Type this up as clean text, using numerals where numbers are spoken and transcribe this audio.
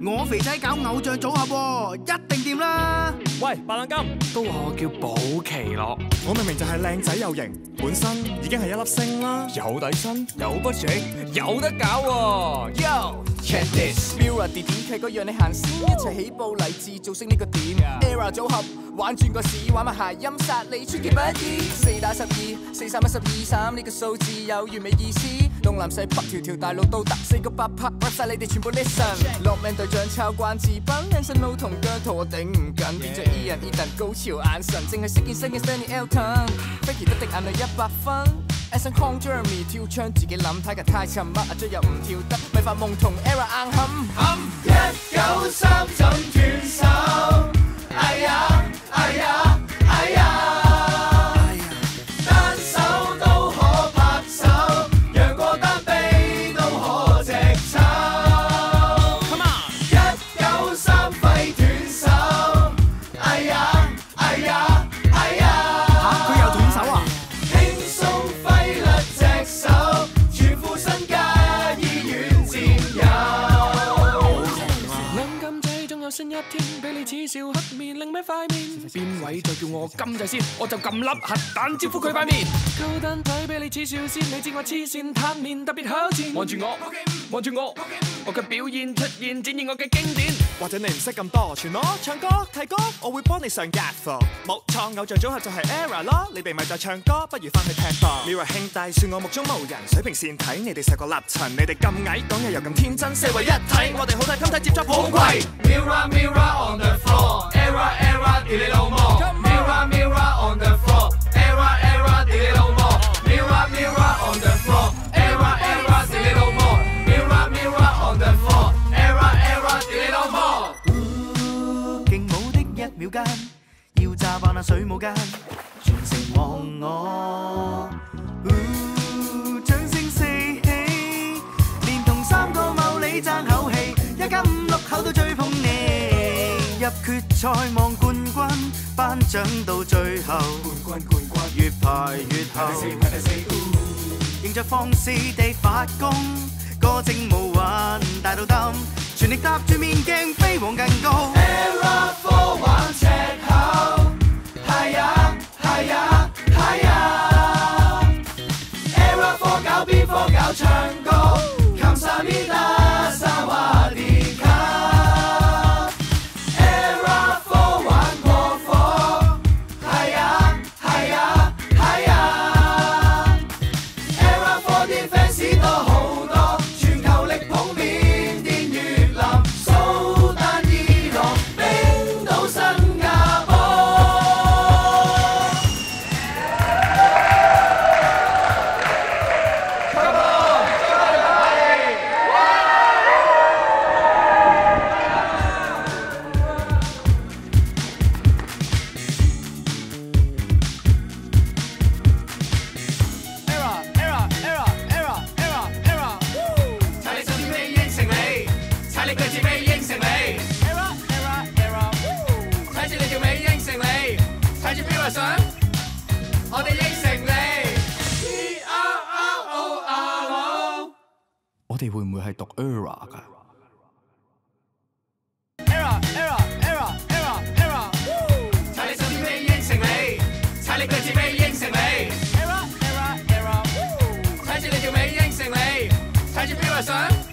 我肥仔搞偶像組合喎，一定掂啦！ 喂，白冷金，都話我叫寶奇樂，我明明就係靚仔又型，本身已經係一粒星啦，有底薪，有 budget，有得搞喎 ！Yo，check this，Mirror 啲點劇個讓你行先，一齊起步勵志造星呢個點 ，Era 組合玩轉個市，玩埋諧音殺你出其不意，4打12，4、3、1、12、3呢個數字有完美意思，東南西北條條大路都得，4個8拍 rap 曬你哋全部 listen， 落命隊長抄關智斌 ，Anson Lo 同姜濤我頂唔緊，變咗 Ian Eden 高潮眼神，淨係識見新嘅 Stanley Elton，Becky 得滴眼淚100分。Anson Kong Jeremy 跳槍自己諗，睇架太沉默，追又唔跳得，咪發夢同 Era 硬冚 193怎斷手？哎呀哎呀哎呀！單手都可拍手，讓個單臂都可直抽。Come on！ 193揮斷手，哎呀哎呀哎呀！ 嚇，佢又斷手啊？ 輕鬆揮甩隻手，全副身家醫院佔有。 兩金仔總有新一天，俾你恥笑黑面另一塊面。邊位再叫我金仔先，我就撳粒核彈招呼佢塊面。高單睇俾你恥笑先，你知我黐線攤面特別考戰。望住我，望住我，我嘅表現出現，展現我嘅經典。或者你唔識咁多，傳我唱歌睇歌，我會幫你上架課。冇錯，偶像組合就係 Era 咯，你哋咪就唱歌，不如翻去踢波。Mirror 兄弟算我目中無人，水平線睇你哋細個立塵，你哋咁矮講嘢又咁天真，四為一體，我哋好睇襟睇接觸好貴。 Mirror mirror on the floor, Era era 屌你老母。Mirror mirror on the floor, Era era 屌你老母。Mirror mirror on the floor, Era era 屌你老母。Mirror mirror on the floor, Era era 屌你老母。 勁舞的1秒間，要炸爆那水舞間，全城望我。掌聲四起，連同3個茂利爭口氣，1家5、6口都追捧你。入決賽望冠軍，頒獎到最後，冠軍越排越後，迎着放肆地發功，歌聲無韻大到冧，全力搭住面鏡飛往更高。 Era 4玩赤口，係呀係呀係呀。Era 4搞邊科搞唱歌，Kamsahamnida Sawadee Ka。Era 4玩過火，係呀係呀係呀。Era 4啲 fans 多好多，全球力捧緬甸、越南、蘇丹、伊朗、冰島、新加坡。踩你手指尾應承你，踩你腳趾尾應承你，踩住你條尾應承你，踩住 Mirror 相，我哋應承你。ERRORO 我哋會唔會係讀 Era 㗎？ 踩你手指尾應承你，踩你腳趾尾應承你，踩住你條尾應承你，踩住 Mirror 相。